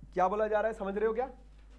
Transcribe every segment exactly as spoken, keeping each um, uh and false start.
क्या बोला जा रहा है, समझ रहे हो क्या?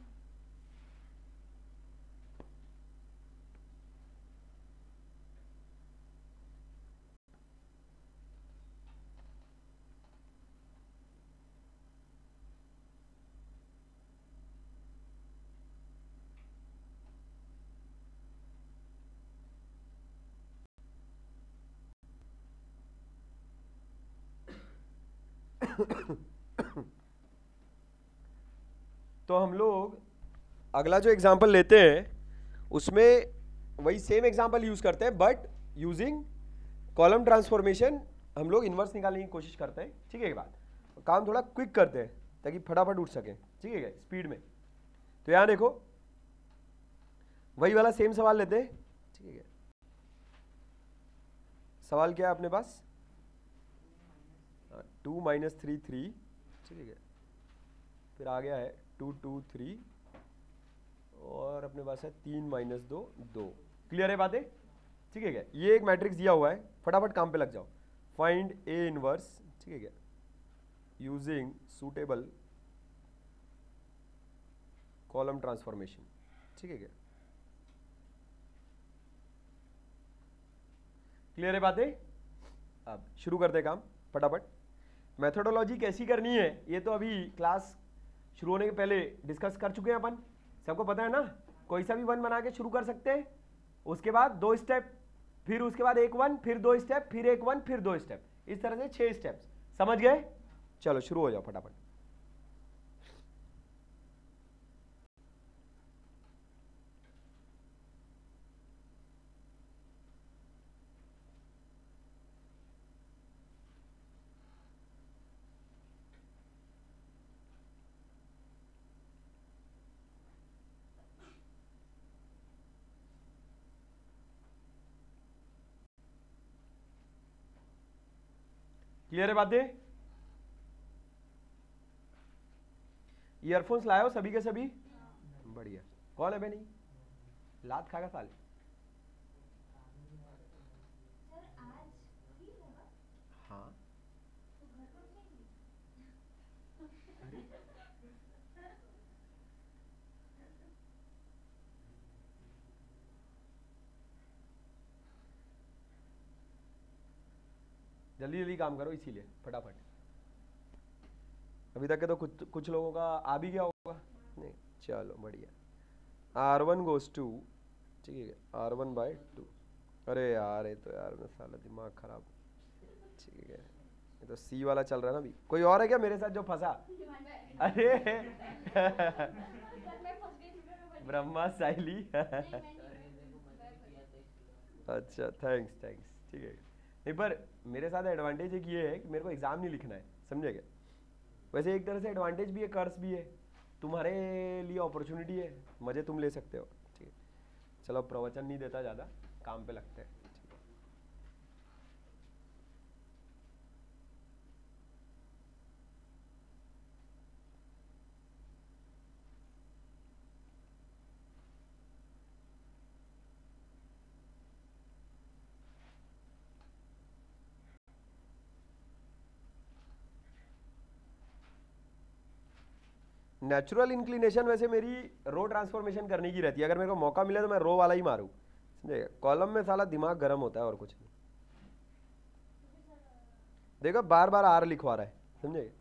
तो हम लोग अगला जो एग्जांपल लेते हैं उसमें वही सेम एग्जांपल यूज करते हैं, बट यूजिंग कॉलम ट्रांसफॉर्मेशन हम लोग इन्वर्स निकालने की कोशिश करते हैं। ठीक है, बात काम थोड़ा क्विक करते हैं ताकि फटाफट उठ सके। ठीक है, स्पीड में। तो यहाँ देखो वही वाला सेम सवाल लेते हैं। ठीक है, सवाल क्या है अपने पास? Two minus three three. ठीक है, फिर आ गया है टू टू थ्री, और अपने पास है तीन माइनस दो दो। क्लियर है बातें? ठीक है क्या? ये एक मैट्रिक्स दिया हुआ है, फटाफट काम पे लग जाओ। फाइंड ए इनवर्स, ठीक है क्या, यूजिंग सूटेबल कॉलम ट्रांसफॉर्मेशन। ठीक है क्या? क्लियर है बातें? अब शुरू करते हैं काम फटाफट। मेथोडोलॉजी कैसी करनी है ये तो अभी क्लास शुरू होने के पहले डिस्कस कर चुके हैं अपन, सबको पता है ना। कोई सा भी वन बना के शुरू कर सकते हैं, उसके बाद दो स्टेप, फिर उसके बाद एक वन, फिर दो स्टेप, फिर एक वन, फिर दो स्टेप, इस तरह से छह स्टेप्स। समझ गए? चलो शुरू हो जाओ फटाफट। क्लियर है बातें? ईयरफोन्स लाए हो सभी के सभी? बढ़िया। कौन है बे नहीं लात खाएगा साले? हाँ, जल्दी जल्दी काम करो इसीलिए फटाफट। अभी तक के तो कुछ कुछ लोगों का आ भी गया होगा। नहीं, चलो बढ़िया। आर वन गोज टू, ठीक है, आर वन बाई टू। अरे यार ये तो यार मैं साला दिमाग खराब। ठीक है, ये तो सी वाला चल रहा है ना अभी। कोई और है क्या मेरे साथ जो फंसा? अरे ब्रह्मा साइली अच्छा, थैंक्स थैंक्स। ठीक है, नहीं पर मेरे साथ एडवांटेज एक ये है कि मेरे को एग्जाम नहीं लिखना है, समझे क्या? वैसे एक तरह से एडवांटेज भी है, कर्स भी है। तुम्हारे लिए अपॉर्चुनिटी है, मजे तुम ले सकते हो। ठीक है, चलो प्रवचन नहीं देता ज़्यादा, काम पे लगते हैं। नेचुरल इंक्लिनेशन वैसे मेरी रो ट्रांसफॉर्मेशन करने की रहती है, अगर मेरे को मौका मिले तो मैं रो वाला ही मारूं। समझे? कॉलम में साला दिमाग गर्म होता है और कुछ नहीं। देखो बार बार आर लिखवा रहा है, समझे?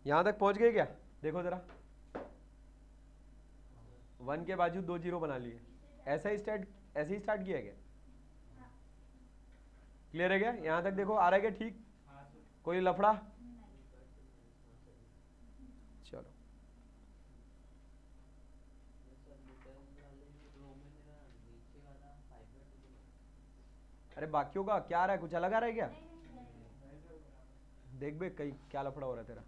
यहां तक पहुंच गए क्या? देखो जरा, वन के बाजू दो जीरो बना लिए, ऐसा ही स्टार्ट ऐसे ही स्टार्ट किया है क्या? क्लियर है क्या? यहां तक देखो, आ रहा है क्या ठीक? कोई लफड़ा? चलो, अरे बाकियों का क्या आ रहा है? कुछ अलग आ रहा है क्या? देख बे कहीं क्या लफड़ा हो रहा है तेरा।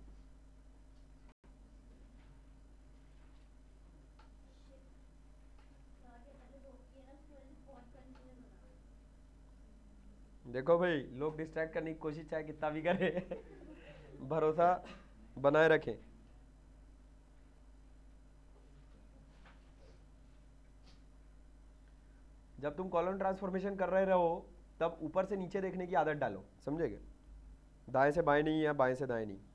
देखो भाई, लोग डिस्ट्रैक्ट करने की कोशिश चाहे कितना भी करे भरोसा बनाए रखें। जब तुम कॉलम ट्रांसफॉर्मेशन कर रहे रहो तब ऊपर से नीचे देखने की आदत डालो, समझेगे? दाएं से बाएं नहीं या बाएं से दाएं नहीं।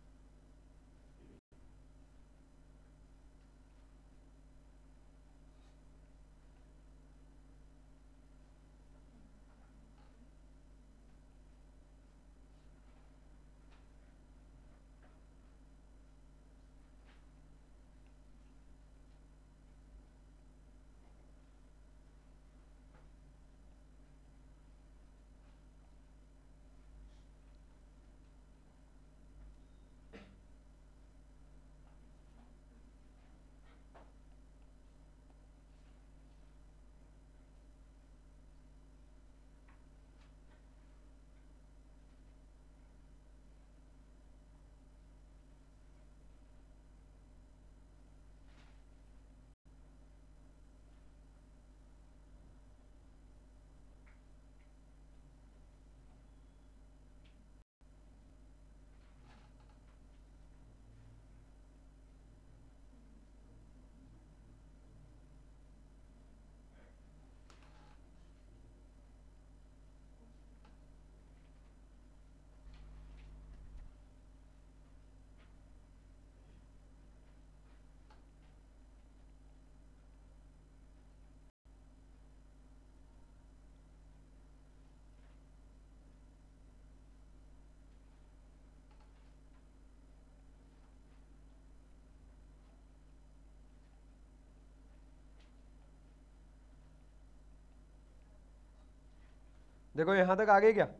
देखो यहां तक आ गए क्या?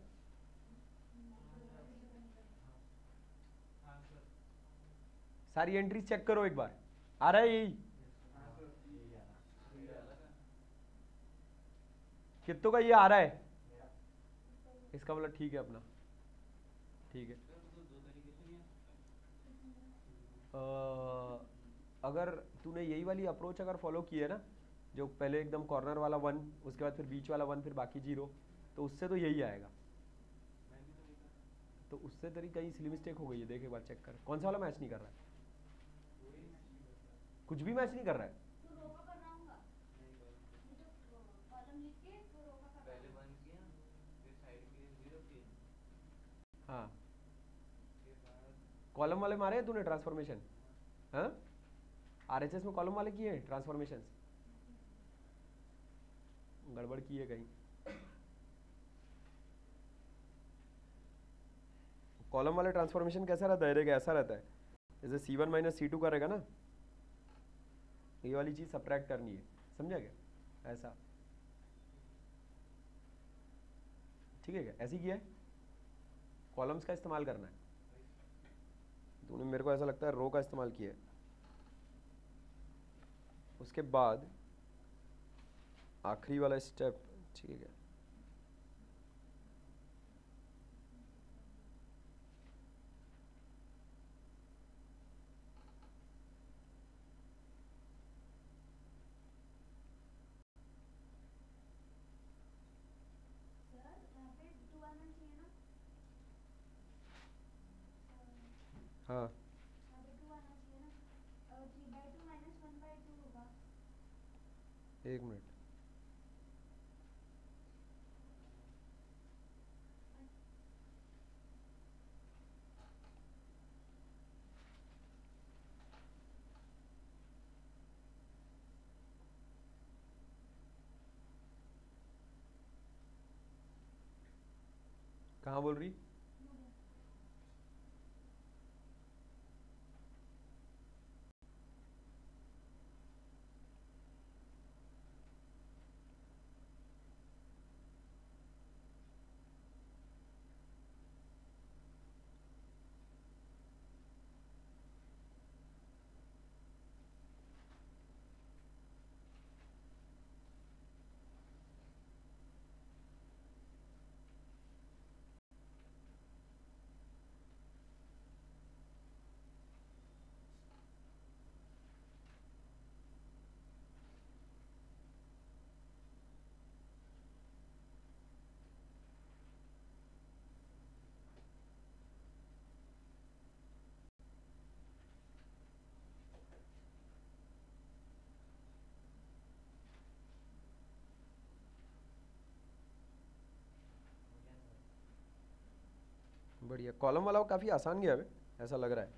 सारी एंट्रीज चेक करो एक बार, आ रहा है यही? कितनों का ये आ रहा है? इसका मतलब ठीक है अपना, ठीक है। अ, अगर तूने यही वाली अप्रोच अगर फॉलो की है ना, जो पहले एकदम कॉर्नर वाला वन, उसके बाद फिर बीच वाला वन, फिर बाकी जीरो, तो उससे तो यही आएगा। तो उससे तेरी कहीं इसलिए मिस्टेक हो गई है, देख एक बार चेक कर, कौन सा वाला मैच नहीं कर रहा है? कुछ भी मैच नहीं कर रहा है? हाँ, कॉलम वाले मारे हैं तूने ट्रांसफॉर्मेशन? हाँ, आरएचएस में कॉलम वाले किए हैं ट्रांसफॉर्मेशन? गड़बड़ की है कहीं। कॉलम वाले ट्रांसफॉर्मेशन कैसा रहता है? देखिए ऐसा रहता है, जैसे C one minus C two करेगा ना, ये वाली चीज सब्ट्रैक्ट करनी है, समझा क्या? ऐसा, ठीक है क्या? ऐसे ही किया है, कॉलम्स का इस्तेमाल करना है। तूने, मेरे को ऐसा लगता है, रो का इस्तेमाल किया है। उसके बाद आखिरी वाला स्टेप, ठीक है, हाँ एक मिनट, कहाँ बोल रही? है, कॉलम वाला काफ़ी आसान गया है, ऐसा लग रहा है।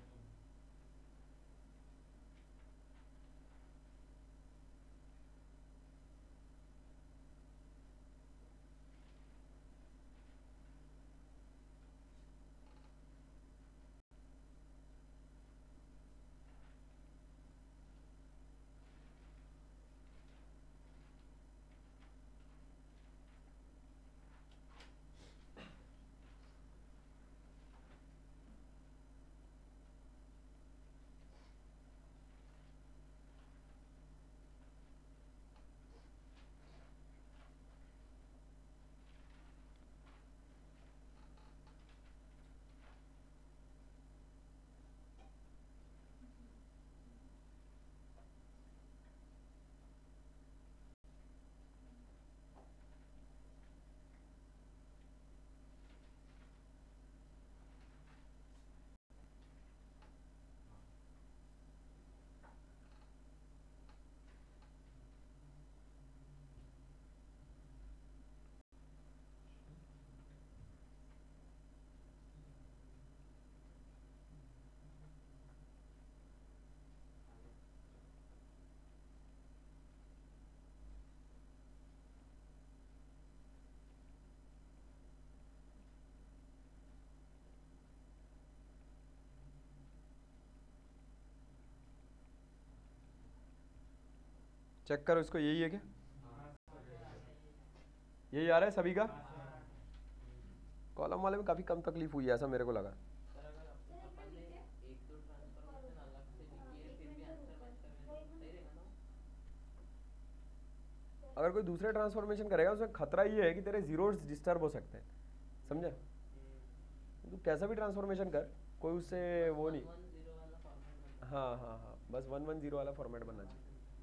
चेक करो इसको, यही है क्या? यही आ रहा है सभी का? कॉलम वाले में काफी कम तकलीफ हुई है ऐसा मेरे को लगा। अगर कोई दूसरे ट्रांसफॉर्मेशन करेगा उसमें खतरा ये है कि तेरे जीरोस डिस्टर्ब हो सकते हैं, समझा? तू कैसा भी ट्रांसफॉर्मेशन कर, कोई उससे वो नहीं। हाँ हाँ हाँ, बस वन वन जीरो वाला फॉर्मेट बनना चाहिए।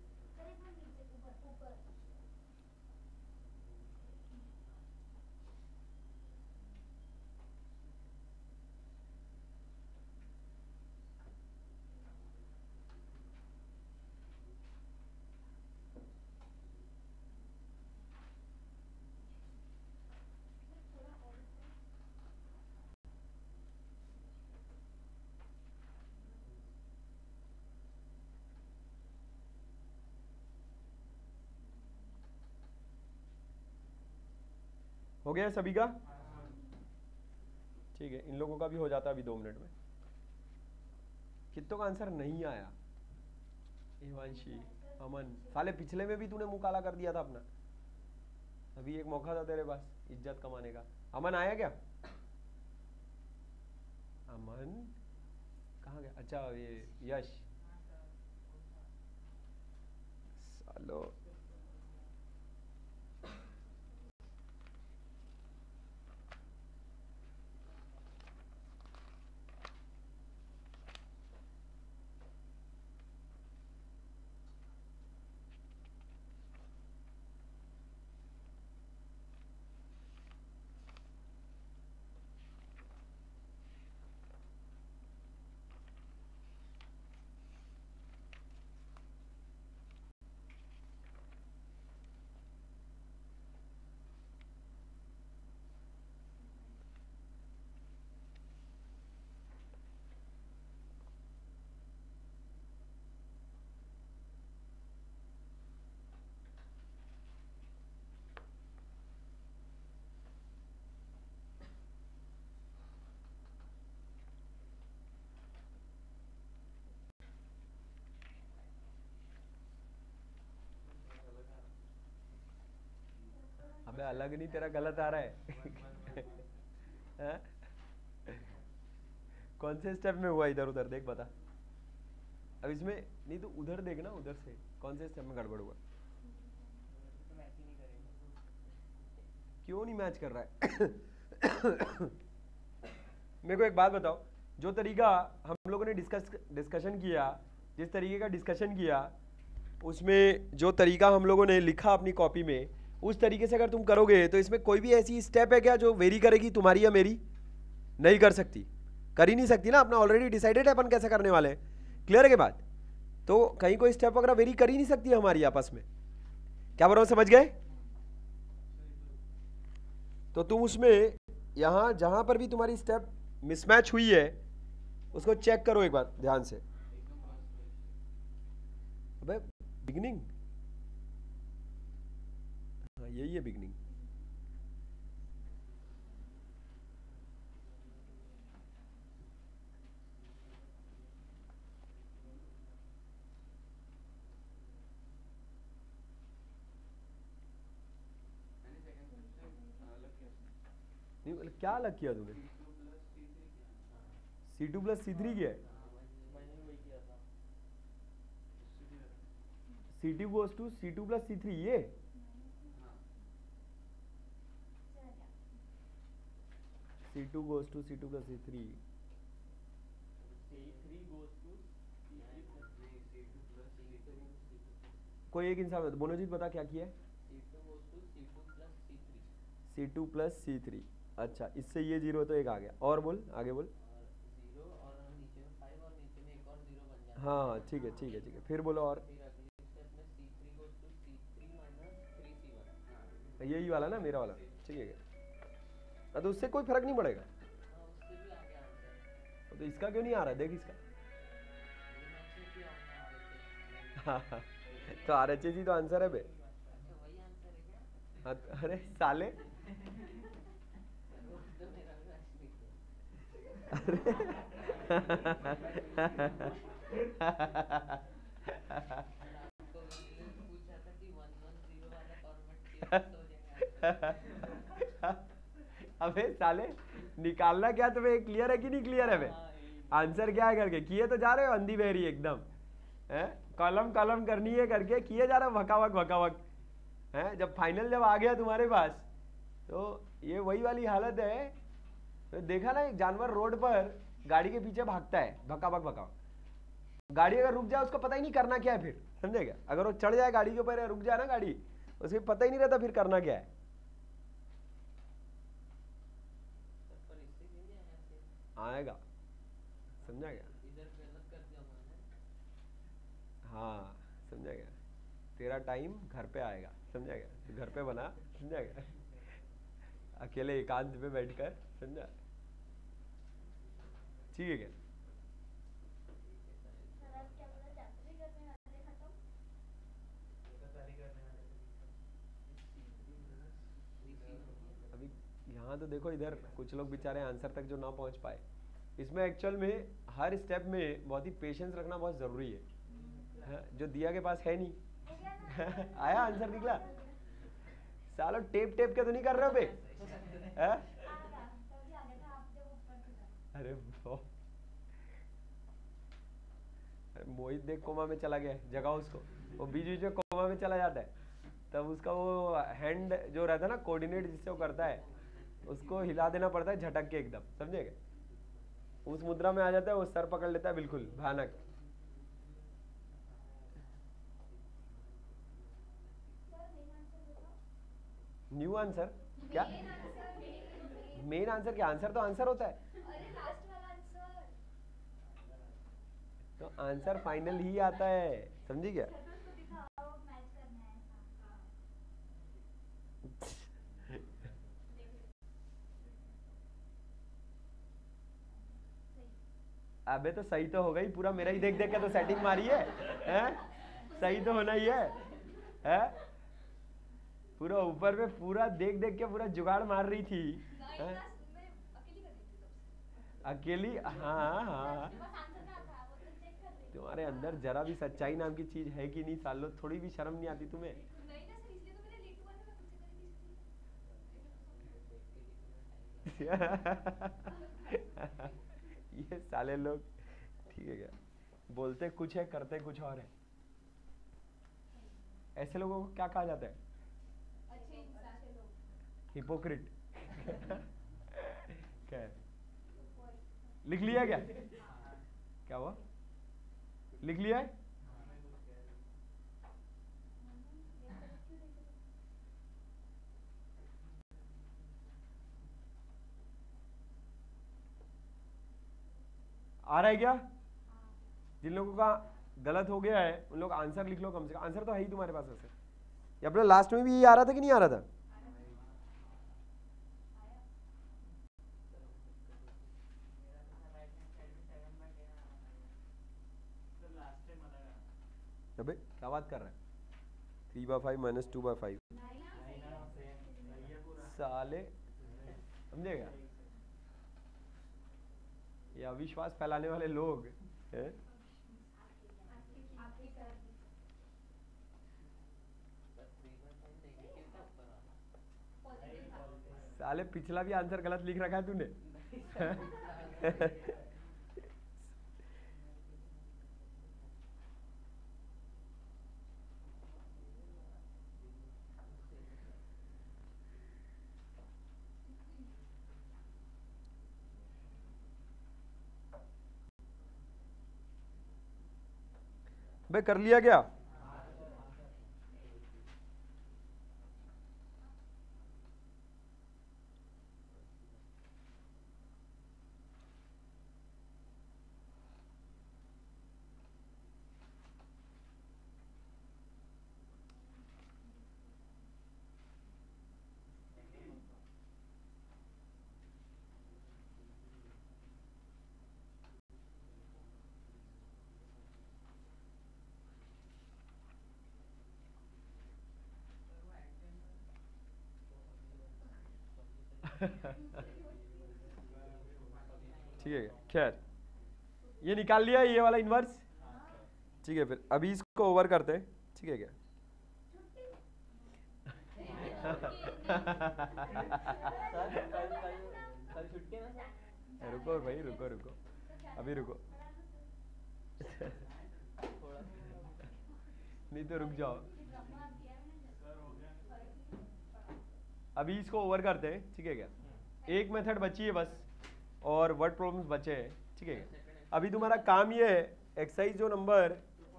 हो गया सभी का? ठीक है, इन लोगों का भी हो जाता है अभी दो मिनट में। कितनों का आंसर नहीं आया? हिमांशी, अमन, साले पिछले में भी तूने मुंह काला कर दिया था अपना। अभी एक मौका था तेरे पास इज्जत कमाने का। अमन आया क्या? अमन कहाँ गया? अच्छा ये यश, सालो अबे अलग नहीं, तेरा गलत आ रहा है। हाँ? कौन से स्टेप में हुआ इधर उधर देख बता। अब इसमें नहीं तो उधर देखना, उधर से कौन से स्टेप में गड़बड़ हुआ? क्यों नहीं मैच कर रहा है? मेरे को एक बात बताओ, जो तरीका हम लोगों ने डिस्कस डिस्कशन किया, जिस तरीके का डिस्कशन किया उसमें जो तरीका हम लोगों ने लिखा अपनी कॉपी में, उस तरीके से अगर तुम करोगे तो इसमें कोई भी ऐसी स्टेप है क्या जो वेरी करेगी तुम्हारी या मेरी? नहीं कर सकती, कर ही नहीं सकती ना। अपना ऑलरेडी डिसाइडेड है अपन कैसे करने वाले हैं। क्लियर है के बात? तो कहीं कोई स्टेप वगैरह वेरी कर ही नहीं सकती हमारी आपस में। क्या बोल रहा हूं, समझ गए? तो तुम उसमें यहां जहां पर भी तुम्हारी स्टेप मिसमैच हुई है उसको चेक करो एक बार ध्यान से। अबे बिगनिंग, हाँ यही है बिगनिंग। नहीं मतलब क्या अलग किया तूने? C two plus C three किया है? C two goes to C two plus C three, ये C two goes to C two plus C three. कोई एक इंसान मोनोजीत बता क्या किया है? C two plus C three. अच्छा इससे ये जीरो तो एक आ गया, और बोल आगे बोल। हाँ हाँ ठीक है ठीक है ठीक है, फिर बोलो और। यही वाला ना मेरा वाला, ठीक है क्या? तो उससे कोई फर्क नहीं पड़ेगा। तो इसका क्यों नहीं आ रहा है, देख इसका। हाँ तो आर एच एस ही तो आंसर है बे। हाँ अरे साले अबे साले निकालना क्या तुम्हें क्लियर है कि नहीं क्लियर है बे? आंसर क्या है करके किए तो जा रहे हो अंधी बहरी एकदम, हैं कॉलम कॉलम करनी है करके किए जा रहे हो भकावक भकावक, हैं जब फाइनल जब आ गया तुम्हारे पास तो ये वही वाली हालत है। तो देखा ना एक जानवर रोड पर गाड़ी के पीछे भागता है भकावक भकावक, गाड़ी अगर रुक जाए उसको पता ही नहीं करना क्या है, फिर समझेगा? अगर वो चढ़ जाए गाड़ी के ऊपर, रुक जाए ना गाड़ी, उसको पता ही नहीं रहता फिर करना क्या है। आएगा, समझा गया? हाँ समझा गया, तेरा टाइम घर पे आएगा, समझा गया? तो घर पे बना, समझा गया? अकेले एकांत में बैठकर, समझा? ठीक है क्या? अभी यहाँ तो देखो इधर कुछ लोग बेचारे आंसर तक जो ना पहुँच पाए, इसमें एक्चुअल में हर स्टेप में बहुत ही पेशेंस रखना बहुत ज़रूरी है, है? जो दिया के पास है नहीं आया आंसर निकला। सालो टेप टेप के तो नहीं कर रहे हो बे? है? अरे मोहित देख कोमा में चला गया, जगा उसको, वो बीच बीच में कोमा में चला जाता है, तब उसका वो हैंड जो रहता है ना कोऑर्डिनेट जिससे वो करता है, उसको हिला देना पड़ता है झटक के एकदम, समझेगा? उस मुद्रा में आ जाता है, वो सर पकड़ लेता है, बिल्कुल भयानक। न्यू आंसर क्या? मेन आंसर क्या? आंसर तो आंसर होता है, तो आंसर फाइनल ही आता है, समझी क्या? अबे तो सही तो हो गई, पूरा मेरा ही देख देख के तो सेटिंग मारी है, हैं? सही तो होना ही है, हैं? पूरा ऊपर में पूरा देख देख के पूरा जुगाड़ मार रही थी, हैं? अकेली, हाँ हाँ। तुम्हारे अंदर जरा भी सच्चाई नाम की चीज है कि नहीं सालो? थोड़ी भी शर्म नहीं आती तुम्हें? ये साले लोग, ठीक है क्या? बोलते कुछ है करते कुछ और है, ऐसे लोगों को क्या कहा जाता है? हिपोक्रिट। क्या है? लिख लिया क्या? क्या हुआ? लिख लिया है? आ रहा है क्या? जिन लोगों का गलत हो गया है उन लोग आंसर लिख लो कम से कम, आंसर तो है ही तुम्हारे पास वैसे। ये अपना लास्ट में भी ये आ रहा था कि नहीं आ रहा था? अबे क्या बात कर रहा है? Three by five minus two by five साले, समझेगा? ये अविश्वास फैलाने वाले लोग हैं। साले पिछला भी आंसर गलत लिख रखा है तूने। बे कर लिया क्या? ठीक है, खैर ये निकाल लिया ये वाला इनवर्स। ठीक है, फिर अभी इसको ओवर करते हैं। ठीक है क्या? रुको भाई, रुको रुको, अभी रुको। नहीं तो रुक जाओ, अभी इसको ओवर करते हैं। ठीक है क्या? एक मेथड बची है बस, और वर्ड प्रॉब्लम्स बचे हैं। ठीक है क्या? अभी तुम्हारा काम ये है, एक्सरसाइज जो नंबर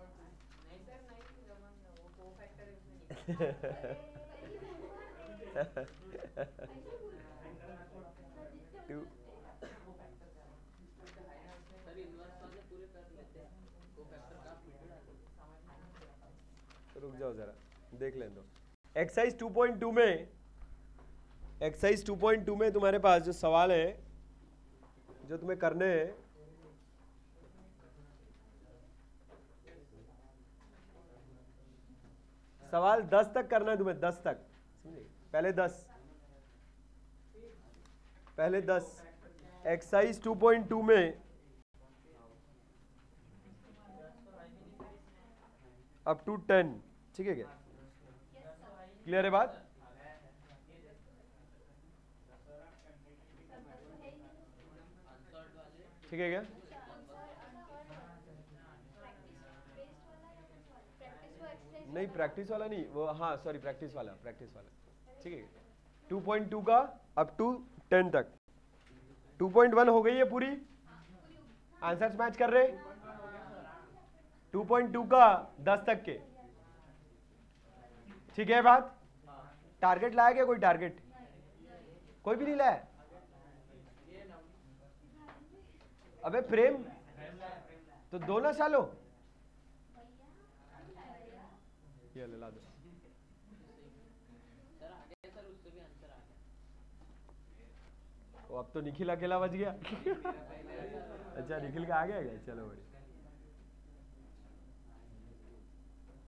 टू रुक जाओ जरा, देख लें दो। एक्सरसाइज टू पॉइंट टू में एक्सरसाइज टू पॉइंट टू में तुम्हारे पास जो सवाल है जो तुम्हें करने हैं, सवाल दस तक करना है तुम्हें, दस तक, समझे? पहले दस पहले दस एक्सरसाइज टू पॉइंट टू में अप टू टेन। ठीक है क्या? क्लियर है बात? ठीक है क्या? नहीं प्रैक्टिस वाला नहीं वो, हाँ सॉरी, प्रैक्टिस वाला प्रैक्टिस वाला ठीक है। टू पॉइंट टू का अप टू टेन तक। टू पॉइंट वन हो गई है पूरी, आंसर्स मैच कर रहे। टू पॉइंट टू का दस तक के। ठीक है बात? टारगेट लाया क्या? कोई टारगेट? कोई भी नहीं लाया? अबे प्रेम तो दो ना सालो, ये ले ला दो। अब तो निखिल अकेला बच गया। अच्छा निखिल का आ गया क्या? चलो बड़ी